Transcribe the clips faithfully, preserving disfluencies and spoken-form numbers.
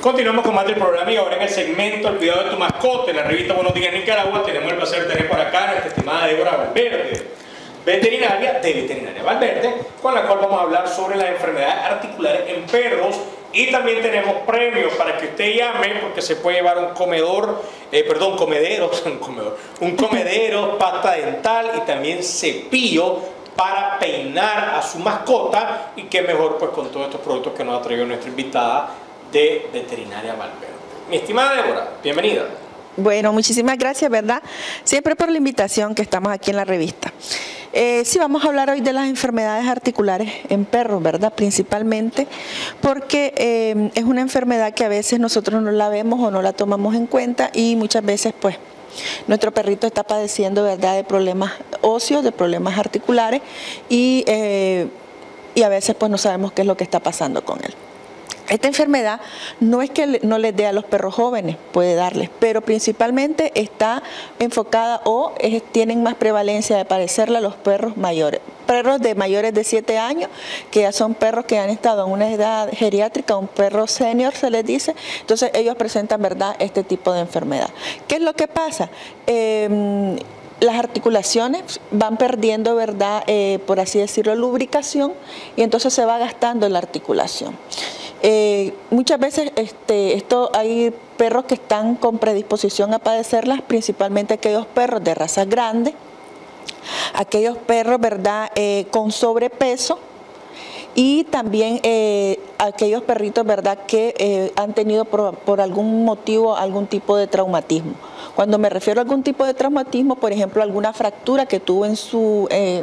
Continuamos con más del programa y ahora en el segmento El cuidado de tu mascota en la revista Buenos Días Nicaragua tenemos el placer de tener por acá a nuestra estimada Débora Valverde, veterinaria de Veterinaria Valverde, con la cual vamos a hablar sobre las enfermedades articulares en perros y también tenemos premios para que usted llame porque se puede llevar un comedor, eh, perdón, comedero, un comedor, un comedero, pasta dental y también cepillo para peinar a su mascota y qué mejor pues con todos estos productos que nos ha traído nuestra invitada de Veterinaria Valverde. Mi estimada Débora, bienvenida. Bueno, muchísimas gracias, ¿verdad? Siempre por la invitación que estamos aquí en la revista. Eh, sí, vamos a hablar hoy de las enfermedades articulares en perros, ¿verdad? Principalmente porque eh, es una enfermedad que a veces nosotros no la vemos o no la tomamos en cuenta y muchas veces pues nuestro perrito está padeciendo, ¿verdad?, de problemas óseos, de problemas articulares y, eh, y a veces pues no sabemos qué es lo que está pasando con él. Esta enfermedad no es que no les dé a los perros jóvenes, puede darles, pero principalmente está enfocada o es, tienen más prevalencia de padecerla a los perros mayores. Perros de mayores de siete años, que ya son perros que han estado en una edad geriátrica, un perro senior se les dice, entonces ellos presentan, ¿verdad?, este tipo de enfermedad. ¿Qué es lo que pasa? Eh, Las articulaciones van perdiendo, ¿verdad?, eh, por así decirlo, lubricación y entonces se va gastando la articulación. Eh, muchas veces este, esto, hay perros que están con predisposición a padecerlas, principalmente aquellos perros de razas grandes, aquellos perros, ¿verdad?, eh, con sobrepeso y también eh, aquellos perritos, ¿verdad?, que eh, han tenido por, por algún motivo algún tipo de traumatismo. Cuando me refiero a algún tipo de traumatismo, por ejemplo, alguna fractura que tuvo en su, eh,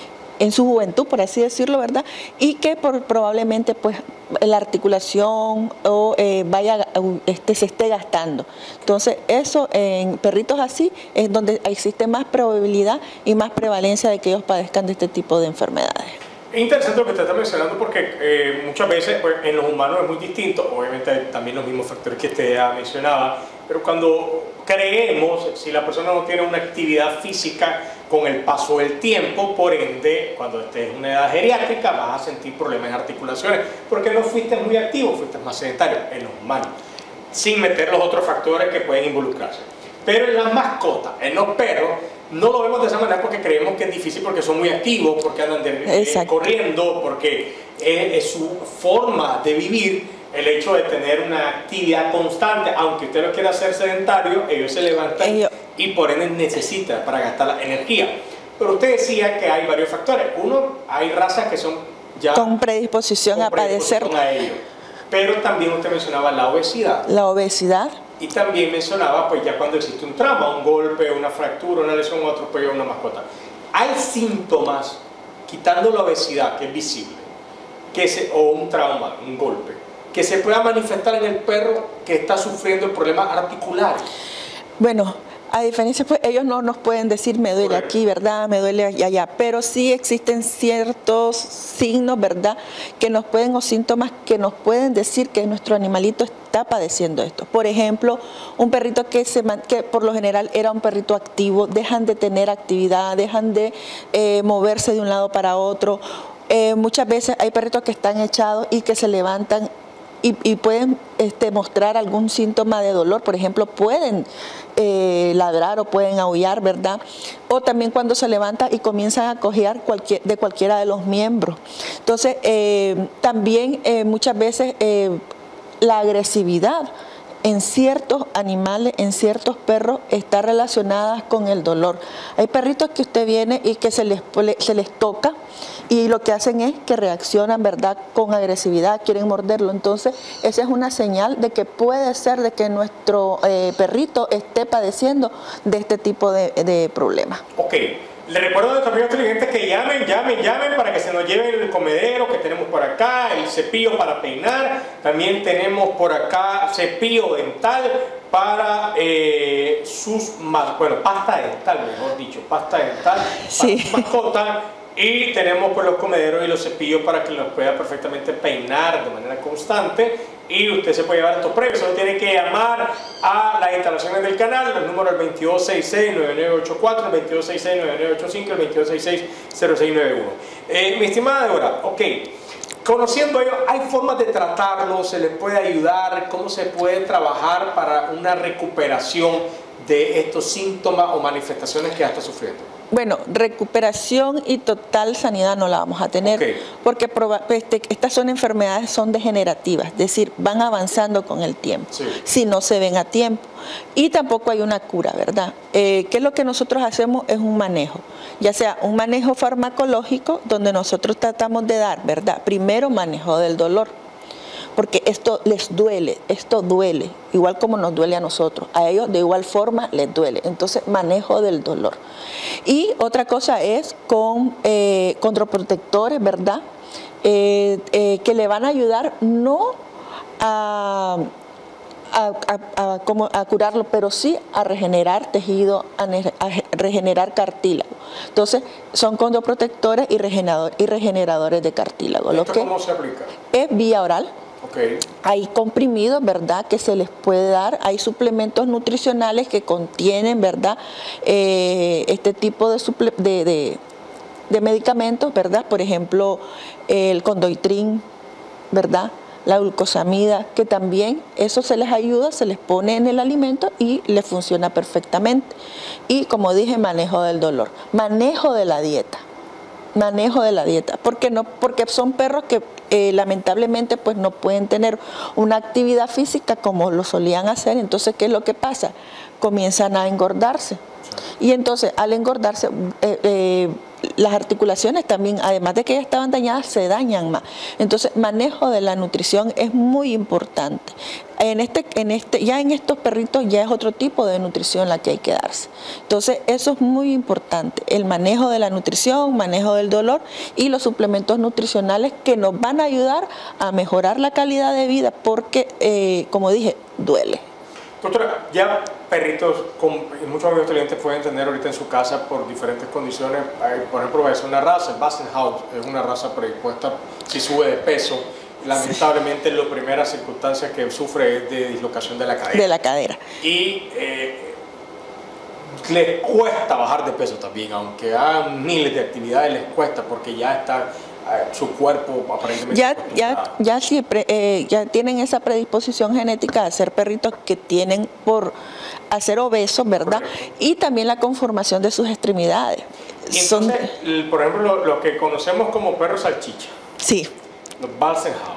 en su juventud, por así decirlo, ¿verdad?, y que por, probablemente pues la articulación o eh, vaya este, se esté gastando. Entonces eso en perritos así es donde existe más probabilidad y más prevalencia de que ellos padezcan de este tipo de enfermedades. Es interesante lo que usted está mencionando porque eh, muchas veces pues, en los humanos es muy distinto, obviamente también los mismos factores que usted ya mencionaba, pero cuando creemos, si la persona no tiene una actividad física con el paso del tiempo, por ende, cuando estés en una edad geriátrica vas a sentir problemas en articulaciones, porque no fuiste muy activo, fuiste más sedentario en los humanos, sin meter los otros factores que pueden involucrarse. Pero en las mascotas, en los perros, no lo vemos de esa manera porque creemos que es difícil porque son muy activos, porque andan de, eh, corriendo, porque es, es su forma de vivir. El hecho de tener una actividad constante, aunque usted lo quiera hacer sedentario, ellos se levantan ellos. y por ende necesitan para gastar la energía. Pero usted decía que hay varios factores. Uno, hay razas que son ya con predisposición con a predisposición padecer a ello. Pero también usted mencionaba la obesidad. La obesidad. Y también mencionaba, pues ya cuando existe un trauma, un golpe, una fractura, una lesión, otro atropello a una mascota. Hay síntomas, quitando la obesidad, que es visible, que se, o un trauma, un golpe, que se pueda manifestar en el perro que está sufriendo problemas articulares. Bueno, a diferencia, pues ellos no nos pueden decir me duele Correcto. aquí, ¿verdad? Me duele allá, pero sí existen ciertos signos, ¿verdad?, que nos pueden, o síntomas que nos pueden decir que nuestro animalito está padeciendo esto. Por ejemplo, un perrito que, se, que por lo general era un perrito activo, dejan de tener actividad, dejan de eh, moverse de un lado para otro. Eh, muchas veces hay perritos que están echados y que se levantan Y, y pueden este, mostrar algún síntoma de dolor, por ejemplo, pueden eh, ladrar o pueden aullar, ¿verdad? O también cuando se levanta y comienzan a cojear cualquier, de cualquiera de los miembros. Entonces, eh, también eh, muchas veces eh, la agresividad en ciertos animales, en ciertos perros, está relacionada con el dolor. Hay perritos que usted viene y que se les, se les toca y lo que hacen es que reaccionan, ¿verdad?, con agresividad, quieren morderlo. Entonces, esa es una señal de que puede ser de que nuestro eh, perrito esté padeciendo de este tipo de, de problemas. Ok. Le recuerdo a nuestros amigos inteligentes que llamen, llamen, llamen para que se nos lleven el comedero que tenemos por acá, el cepillo para peinar, también tenemos por acá cepillo dental para eh, sus, bueno, pasta dental, mejor dicho, pasta dental sí. para sus mascotas. Y tenemos pues los comederos y los cepillos para que los pueda perfectamente peinar de manera constante y usted se puede llevar estos premios. Solo tiene que llamar a las instalaciones del canal, el número es veintidós sesenta y seis, noventa y nueve ochenta y cuatro, el veintidós sesenta y seis, noventa y nueve ochenta y cinco, el veintidós sesenta y seis, cero seis nueve uno. Eh, mi estimada Débora, ok, conociendo ellos, ¿hay formas de tratarlo? ¿Se les puede ayudar? ¿Cómo se puede trabajar para una recuperación de estos síntomas o manifestaciones que ya está sufriendo? Bueno, recuperación y total sanidad no la vamos a tener, okay, porque este, estas son enfermedades, son degenerativas, es decir, van avanzando con el tiempo, sí, si no se ven a tiempo. Y tampoco hay una cura, ¿verdad? Eh, ¿Qué es lo que nosotros hacemos? Es un manejo, ya sea un manejo farmacológico, donde nosotros tratamos de dar, ¿verdad? Primero, manejo del dolor, porque esto les duele, esto duele, igual como nos duele a nosotros, a ellos de igual forma les duele, entonces manejo del dolor. Y otra cosa es con eh, contraprotectores, ¿verdad? Eh, eh, que le van a ayudar no a, a, a, a, como a curarlo, pero sí a regenerar tejido, a, a regenerar cartílago. Entonces, son contraprotectores y, regenerador, y regeneradores de cartílago. ¿Esto cómo se aplica? Es vía oral. Okay. Hay comprimidos, ¿verdad?, que se les puede dar, hay suplementos nutricionales que contienen, ¿verdad?, eh, este tipo de, suple de, de, de medicamentos, ¿verdad?, por ejemplo, el condoitrin, ¿verdad?, la glucosamida, que también eso se les ayuda, se les pone en el alimento y les funciona perfectamente. Y como dije, manejo del dolor, manejo de la dieta. Manejo de la dieta, porque no, porque son perros que eh, lamentablemente pues no pueden tener una actividad física como lo solían hacer. Entonces, ¿qué es lo que pasa? Comienzan a engordarse, y entonces al engordarse eh, eh, las articulaciones también, además de que ya estaban dañadas, se dañan más. Entonces, manejo de la nutrición es muy importante. En este, en este, ya en estos perritos ya es otro tipo de nutrición la que hay que darse. Entonces, eso es muy importante, el manejo de la nutrición, manejo del dolor y los suplementos nutricionales que nos van a ayudar a mejorar la calidad de vida, porque, eh, como dije, duele. Doctora, ya perritos, con, y muchos amigos clientes pueden tener ahorita en su casa por diferentes condiciones, por ejemplo, es una raza, el Bassenhaus es una raza predispuesta si sube de peso. Lamentablemente, sí, la primera circunstancia que sufre es de dislocación de la cadera. De la cadera. Y eh, les cuesta bajar de peso también, aunque hagan miles de actividades, les cuesta porque ya está su cuerpo aparentemente ya ya ya siempre eh, ya tienen esa predisposición genética a ser perritos que tienen por a ser obesos, ¿verdad? Correcto. Y también la conformación de sus extremidades. Y entonces, Son... por ejemplo, lo, lo que conocemos como perros salchicha. Sí. Los Bassenhaus.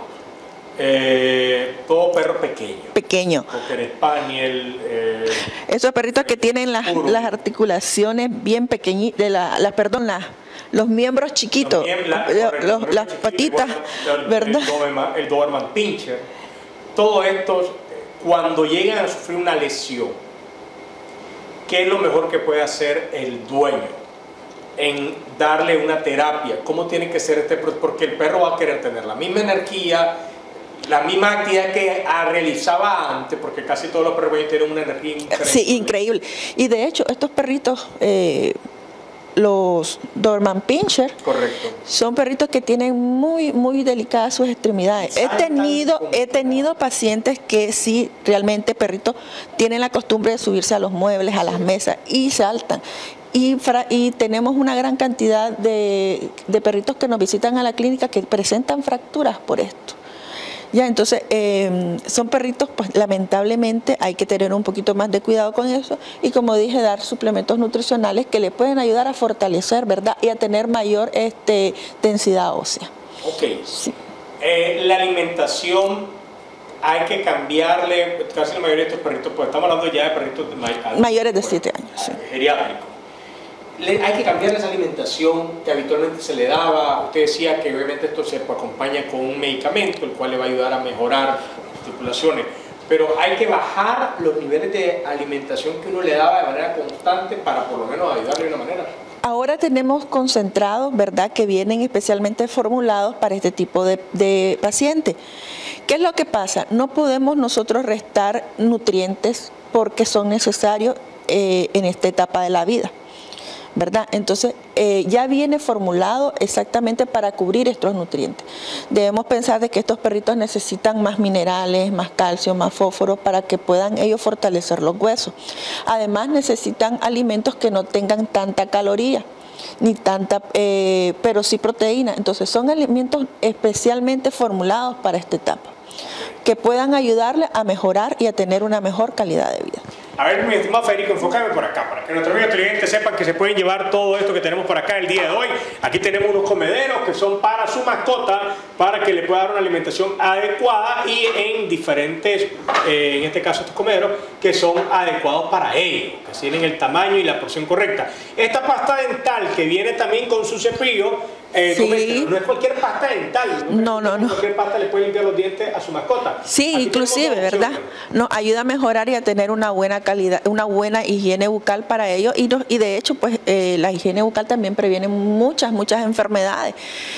Eh, todo perro pequeño. Pequeño. Cocker Spaniel. Eh, Esos perritos que tienen las, las articulaciones bien pequeñitas, de la, la, perdón, la, los miembros chiquitos, los, la, correcto, los, los, las chiquito, patitas, el, ¿verdad? El Doberman, el Doberman Pinscher. Todos estos, cuando llegan a sufrir una lesión, ¿qué es lo mejor que puede hacer el dueño en darle una terapia? ¿Cómo tiene que ser este proceso? Porque el perro va a querer tener la misma energía, la misma actividad que realizaba antes, porque casi todos los perros tienen una energía increíble. Sí, increíble. Y de hecho, estos perritos, eh, los Doberman Pinscher, correcto, son perritos que tienen muy, muy delicadas sus extremidades. He tenido, he tenido pacientes que sí, realmente perritos tienen la costumbre de subirse a los muebles, a las mesas y saltan. Y, y tenemos una gran cantidad de, de perritos que nos visitan a la clínica que presentan fracturas por esto. Ya, entonces, eh, son perritos, pues lamentablemente hay que tener un poquito más de cuidado con eso y, como dije, dar suplementos nutricionales que le pueden ayudar a fortalecer, ¿verdad? Y a tener mayor este, densidad ósea. Ok. Sí. Eh, la alimentación, hay que cambiarle, casi la mayoría de estos perritos, pues estamos hablando ya de perritos de may mayores de siete años, sí. Geriátricos. Hay que cambiar esa alimentación que habitualmente se le daba. Usted decía que obviamente esto se acompaña con un medicamento, el cual le va a ayudar a mejorar las articulaciones, pero hay que bajar los niveles de alimentación que uno le daba de manera constante para por lo menos ayudarle de una manera. Ahora tenemos concentrados, ¿verdad?, que vienen especialmente formulados para este tipo de, de pacientes. ¿Qué es lo que pasa? No podemos nosotros restar nutrientes porque son necesarios eh, en esta etapa de la vida. ¿verdad? Entonces, eh, ya viene formulado exactamente para cubrir estos nutrientes. Debemos pensar de que estos perritos necesitan más minerales, más calcio, más fósforo para que puedan ellos fortalecer los huesos. Además, necesitan alimentos que no tengan tanta caloría, ni tanta, eh, pero sí proteína. Entonces, son alimentos especialmente formulados para esta etapa, que puedan ayudarle a mejorar y a tener una mejor calidad de vida. A ver, mi estimado Federico, enfócame por acá, para que nuestros amigos televidentes sepan que se pueden llevar todo esto que tenemos por acá el día de hoy. Aquí tenemos unos comederos que son para su mascota, para que le pueda dar una alimentación adecuada y en diferentes, eh, en este caso estos comederos, que son adecuados para ellos, que tienen el tamaño y la porción correcta. Esta pasta dental que viene también con su cepillo, Eh, sí. no es cualquier pasta dental, no, no, no. Cualquier pasta le puede limpiar los dientes a su mascota. Sí, aquí inclusive, ¿verdad? Nos ayuda a mejorar y a tener una buena calidad, una buena higiene bucal para ellos y, y de hecho, pues eh, la higiene bucal también previene muchas, muchas enfermedades.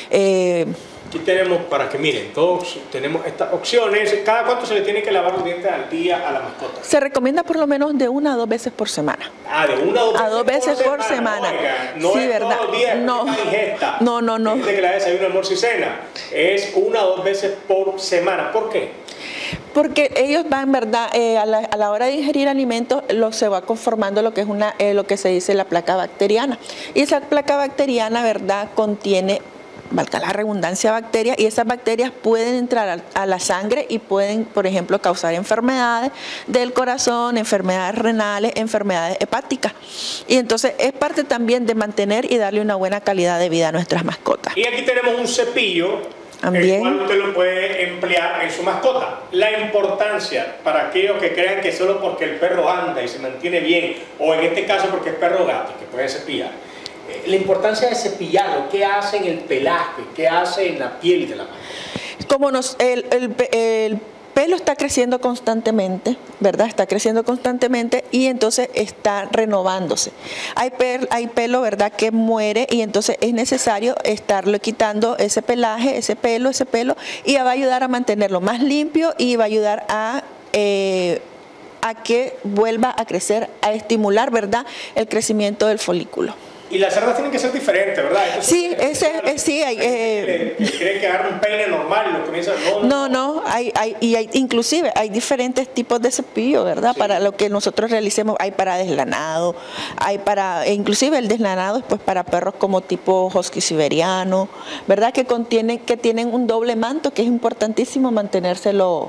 Eh, Aquí tenemos, para que miren, todos tenemos estas opciones. ¿Cada cuánto se le tiene que lavar los dientes al día a la mascota? Se recomienda por lo menos de una a dos veces por semana. Ah, de una a dos veces, a dos veces por, por semana. Oiga, no sí, es ¿verdad? todos los días no. ingesta. no, no, no. Dice que la desayuno, almuerzo y cena. Es una o dos veces por semana. ¿Por qué? Porque ellos van, ¿verdad? Eh, a, la, a la hora de ingerir alimentos, lo, se va conformando lo que es una, eh, lo que se dice la placa bacteriana. Y esa placa bacteriana, ¿verdad?, contiene, valga la redundancia, bacterias, y esas bacterias pueden entrar a, a la sangre y pueden, por ejemplo, causar enfermedades del corazón, enfermedades renales, enfermedades hepáticas. Y entonces es parte también de mantener y darle una buena calidad de vida a nuestras mascotas. Y aquí tenemos un cepillo, también, el cual usted lo puede emplear en su mascota. La importancia para aquellos que crean que solo porque el perro anda y se mantiene bien, o en este caso porque es perro gato, que puede cepillar, la importancia de cepillarlo, qué hace en el pelaje, qué hace en la piel de la mano. Como nos, el, el, el pelo está creciendo constantemente, ¿verdad? Está creciendo constantemente y entonces está renovándose. Hay, per, hay pelo, ¿verdad?, que muere y entonces es necesario estarle quitando ese pelaje, ese pelo, ese pelo, y va a ayudar a mantenerlo más limpio y va a ayudar a... Eh, a que vuelva a crecer, a estimular, ¿verdad?, el crecimiento del folículo. Y las cerdas tienen que ser diferentes, ¿verdad? Entonces, sí, ese, es, sí, hay... Eh, ¿Creen que agarra un peine normal y lo comienza? No, no, no, no hay, hay, y hay, inclusive hay diferentes tipos de cepillo, ¿verdad? Sí. Para lo que nosotros realicemos, hay para deslanado, hay para, e inclusive el deslanado es pues para perros como tipo husky siberiano, ¿verdad? Que contienen, que tienen un doble manto, que es importantísimo mantenérselo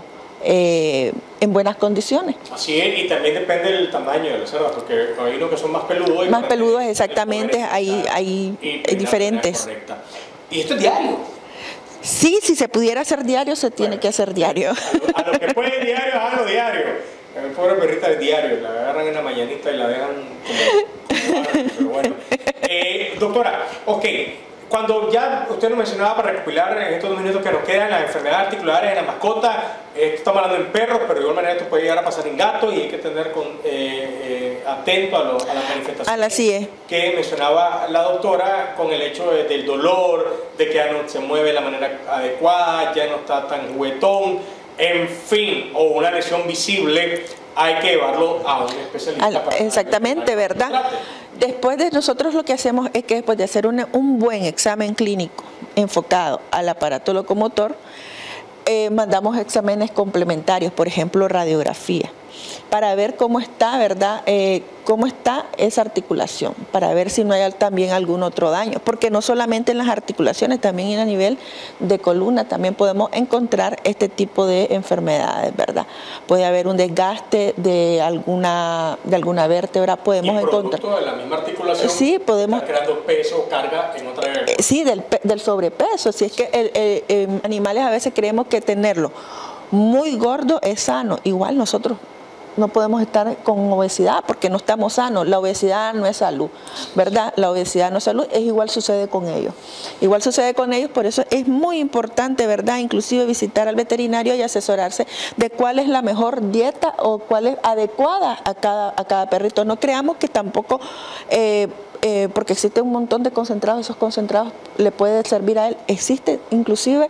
Eh, en buenas condiciones. Así es, y también depende del tamaño de las cerdas, porque hay unos que son más peludos. Más peludos, exactamente, hay, hay, hay diferentes. ¿Y esto es diario? Sí, si se pudiera hacer diario, se tiene bueno, que hacer diario. A lo, a lo que puede diario, hazlo diario. El pobre perrita es diario, la agarran en la mañanita y la dejan como... como pero bueno. Eh, doctora, ok. Cuando ya usted nos mencionaba, para recopilar en estos dos minutos que nos quedan, las enfermedades articulares en la mascota, eh, estamos hablando en perros, pero de igual manera esto puede llegar a pasar en gatos y hay que tener con, eh, eh, atento a, lo, a las manifestaciones Así es. que mencionaba la doctora, con el hecho de, del dolor, de que ya no se mueve de la manera adecuada, ya no está tan juguetón, en fin, o una lesión visible. Hay que llevarlo a un especialista. Al, para exactamente, ¿verdad? Después de nosotros lo que hacemos es que después de hacer una, un buen examen clínico enfocado al aparato locomotor, eh, mandamos exámenes complementarios, por ejemplo, radiografía, para ver cómo está, ¿verdad? Eh, cómo está esa articulación, para ver si no hay también algún otro daño, porque no solamente en las articulaciones, también a nivel de columna también podemos encontrar este tipo de enfermedades, ¿verdad? Puede haber un desgaste de alguna, de alguna vértebra, podemos ¿Y encontrar... producto de la misma articulación? Sí, podemos... Está creando peso o carga en otra vértebra. Eh, sí, del, del sobrepeso, si es que el, el, el, animales a veces creemos que tenerlo muy gordo es sano, igual nosotros no podemos estar con obesidad porque no estamos sanos. La obesidad no es salud, ¿verdad? La obesidad no es salud, es igual sucede con ellos. Igual sucede con ellos, por eso es muy importante, ¿verdad? Inclusive visitar al veterinario y asesorarse de cuál es la mejor dieta o cuál es adecuada a cada, a cada perrito. No creamos que tampoco, eh, eh, porque existe un montón de concentrados, esos concentrados le puede servir a él. Existe inclusive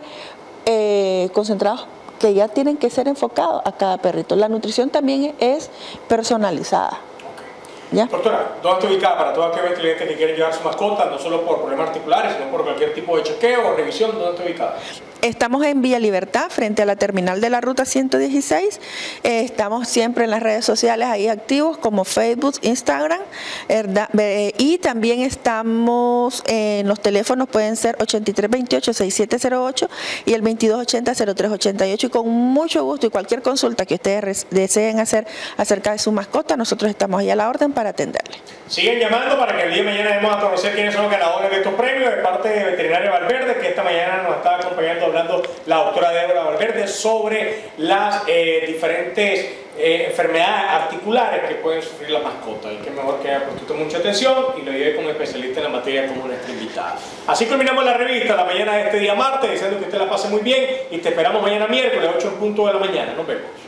eh, concentrados que ya tienen que ser enfocados a cada perrito. La nutrición también es personalizada. ¿Ya? Doctora, ¿dónde está ubicada para todos aquellos clientes que quieren llevar su mascota, no solo por problemas articulares, sino por cualquier tipo de chequeo o revisión? ¿Dónde está ubicada? Estamos en Villa Libertad, frente a la terminal de la ruta ciento dieciséis. Eh, estamos siempre en las redes sociales ahí activos, como Facebook, Instagram. ¿verdad? Eh, y también estamos en los teléfonos, pueden ser ochenta y tres veintiocho, sesenta y siete cero ocho y el veintidós ochenta, cero tres ochenta y ocho. Y con mucho gusto y cualquier consulta que ustedes deseen hacer acerca de su mascota, nosotros estamos ahí a la orden para atenderle. Siguen llamando para que el día de mañana demos a conocer quiénes son los ganadores de estos premios de parte de Veterinaria Valverde, que esta mañana nos está acompañando hablando la doctora Débora Valverde sobre las eh, diferentes eh, enfermedades articulares que pueden sufrir la mascota. Y que mejor que haya puesto mucha atención y lo lleve como especialista en la materia como nuestra invitada. Así culminamos la revista la mañana de este día martes, diciendo que usted la pase muy bien y te esperamos mañana miércoles, ocho en punto de la mañana. Nos vemos.